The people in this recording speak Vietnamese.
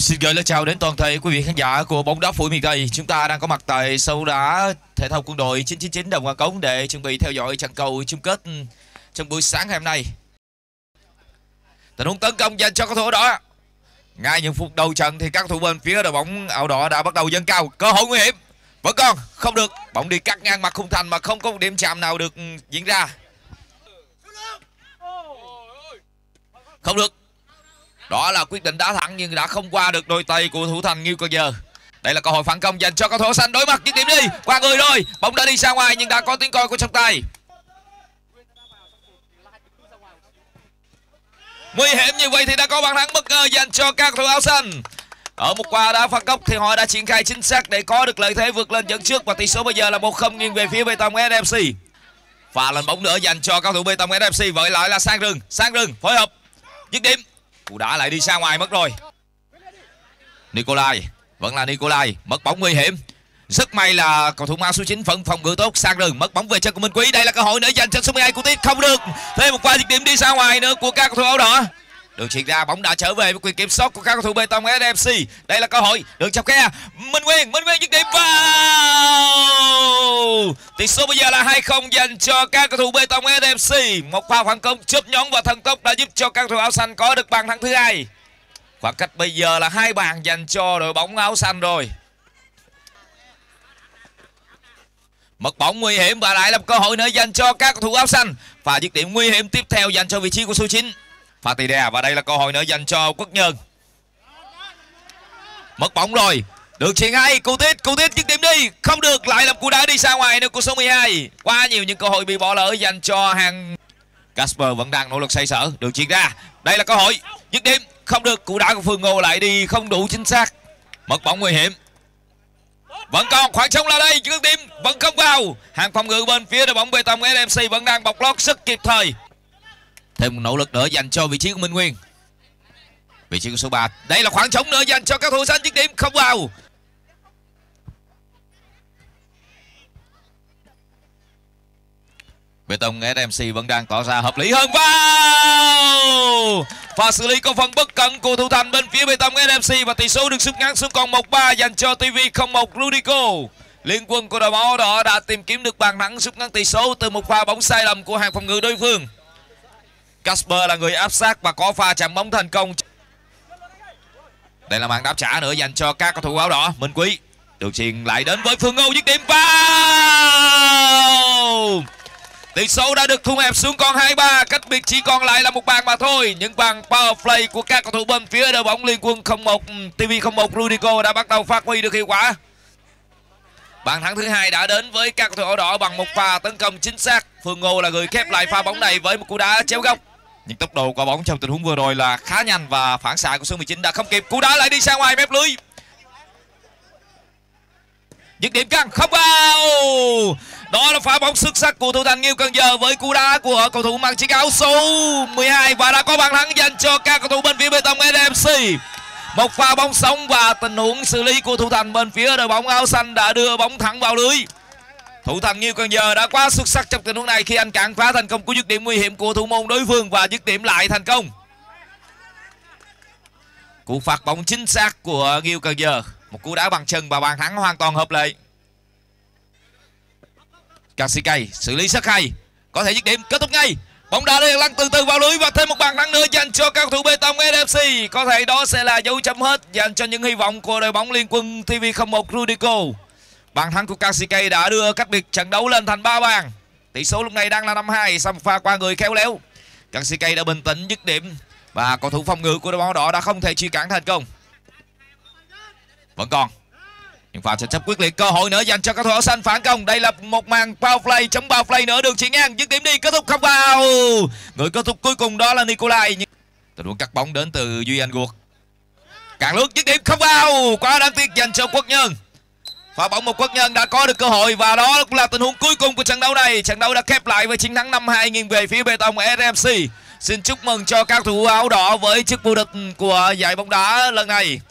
Xin gửi lời chào đến toàn thể quý vị khán giả của bóng đá phủi miền Tây. Chúng ta đang có mặt tại sân đá thể thao Quân đội 999 Đồng Hoàng Cống để chuẩn bị theo dõi trận cầu chung kết trong buổi sáng ngày hôm nay. Tình huống tấn công dành cho cầu thủ đỏ. Ngay những phút đầu trận thì các cầu thủ bên phía đội bóng áo đỏ đã bắt đầu dâng cao, cơ hội nguy hiểm vẫn còn, không được, bóng đi cắt ngang mặt khung thành mà không có một điểm chạm nào được diễn ra. Không được. Đó là quyết định đá thẳng nhưng đã không qua được đôi tay của thủ thành Nghiêu Cần Giờ. Đây là cơ hội phản công dành cho cầu thủ xanh, đối mặt dứt điểm đi, qua người rồi, bóng đã đi ra ngoài nhưng đã có tiếng còi của trọng tài. Nguy hiểm như vậy thì đã có bàn thắng bất ngờ dành cho các cầu thủ áo xanh. Ở một quả đá phạt góc thì họ đã triển khai chính xác để có được lợi thế vượt lên dẫn trước và tỷ số bây giờ là 1-0 nghiêng về phía Bê Tông SFC. Và lên bóng nữa dành cho cầu thủ Bê Tông SFC, vậy lại là Sang Rừng phối hợp dứt điểm. Cú đá lại đi xa ngoài mất rồi. Nikolai, vẫn là Nikolai, mất bóng nguy hiểm. Rất may là cầu thủ áo số 9 phòng ngự tốt. Sang Rừng mất bóng về chân của Minh Quý. Đây là cơ hội nữa dành cho số 12 của Tít, không được. Thêm một pha dứt điểm đi xa ngoài nữa của các cầu thủ áo đỏ. Được chuyển ra, bóng đã trở về với quyền kiểm soát của các cầu thủ Bê Tông SFC. Đây là cơ hội được chọc khe. Minh Nguyên dứt điểm vào. Tỷ số bây giờ là 2-0 dành cho các cầu thủ Bê Tông SFC. Một pha phản công chớp nhoáng và thần tốc đã giúp cho các cầu thủ áo xanh có được bàn thắng thứ hai. Khoảng cách bây giờ là 2 bàn dành cho đội bóng áo xanh rồi. Mất bóng nguy hiểm và lại là cơ hội nữa dành cho các cầu thủ áo xanh. Và dứt điểm nguy hiểm tiếp theo dành cho vị trí của số 9 Fatidea, và đây là cơ hội nữa dành cho Quốc Nhân. Mất bóng rồi, được chuyền hay, Cú Tít dứt điểm đi, không được, lại làm cú đá đi xa ngoài nữa của số 12. Quá nhiều những cơ hội bị bỏ lỡ dành cho hàng. Casper vẫn đang nỗ lực xoay sở, được chuyền ra, đây là cơ hội dứt điểm, không được, cú đá của Phương Ngô lại đi không đủ chính xác. Mất bóng nguy hiểm. Vẫn còn khoảng trống là đây, dứt điểm vẫn không vào. Hàng phòng ngự bên phía đội bóng Bê Tông SFC vẫn đang bọc lót rất kịp thời. Thêm một nỗ lực nữa dành cho vị trí của Minh Nguyên. Vị trí của số 3. Đây là khoảng trống nữa dành cho các thủ xanh, dứt điểm không vào. Bê Tông SMC vẫn đang tỏ ra hợp lý hơn. Vào! Pha xử lý có phần bất cẩn của thủ thành bên phía Bê Tông SMC và tỷ số được rút ngắn xuống còn 1-3 dành cho TV01 Rudico. Liên quân của đội bóng đỏ đã tìm kiếm được bàn thắng rút ngắn tỷ số từ một pha bóng sai lầm của hàng phòng ngự đối phương. Casper là người áp sát và có pha chạm bóng thành công. Đây là màn đáp trả nữa dành cho các cầu thủ áo đỏ. Minh Quý được chuyền lại đến với Phương Ngô, dứt điểm vào. Tỷ số đã được thu hẹp xuống còn 2-3, cách biệt chỉ còn lại là một bàn mà thôi. Những bàn power play của các cầu thủ bên phía đội bóng Liên quân 01 TV01 Rudico đã bắt đầu phát huy được hiệu quả. Bàn thắng thứ hai đã đến với các cầu thủ áo đỏ bằng một pha tấn công chính xác. Phương Ngô là người khép lại pha bóng này với một cú đá chéo góc. Nhưng tốc độ của bóng trong tình huống vừa rồi là khá nhanh và phản xạ của số 19 đã không kịp. Cú đá lại đi xa ngoài mép lưới. Dứt điểm căng không vào. Đó là pha bóng xuất sắc của thủ thành Nghiêu Cần Giờ với cú đá của cầu thủ mang chiếc áo số 12 và đã có bàn thắng dành cho các cầu thủ bên phía Bê Tông SFC. Một pha bóng sống và tình huống xử lý của thủ thành bên phía đội bóng áo xanh đã đưa bóng thẳng vào lưới. Thủ thành Nghiêu Cần Giờ đã quá xuất sắc trong tình huống này khi anh cản phá thành công cú dứt điểm nguy hiểm của thủ môn đối phương và dứt điểm lại thành công. Cú phạt bóng chính xác của Nghiêu Cần Giờ, một cú đá bằng chân và bàn thắng hoàn toàn hợp lệ. Kasike xử lý rất hay, có thể dứt điểm kết thúc ngay. Bóng đá đang lăn từ từ vào lưới và thêm một bàn thắng nữa dành cho các cầu thủ Bê Tông SFC. Có thể đó sẽ là dấu chấm hết dành cho những hy vọng của đội bóng Liên quân TV01 Rudico. Bàn thắng của Kasike đã đưa cách biệt trận đấu lên thành 3 bàn. Tỷ số lúc này đang là 5-2 sau một pha qua người khéo léo. Kasike đã bình tĩnh dứt điểm và cầu thủ phòng ngự của đội bóng đỏ đã không thể truy cản thành công. Vẫn còn những pha tranh chấp quyết liệt, cơ hội nữa dành cho các thủ áo xanh phản công. Đây là một màn power play chống power play nữa được chuyền ngang, dứt điểm đi, kết thúc không vào. Người kết thúc cuối cùng đó là Nikolai. Tình huống cắt bóng đến từ Duy Anh Guộc. Cản lướt, dứt điểm không vào, quá đáng tiếc dành cho Quốc Nhân. Pha bóng một Quốc Nhân đã có được cơ hội và đó cũng là tình huống cuối cùng của trận đấu này. Trận đấu đã khép lại với chiến thắng 5-2 nghiêng về phía Bê Tông SFC. Xin chúc mừng cho các thủ áo đỏ với chức vô địch của giải bóng đá lần này.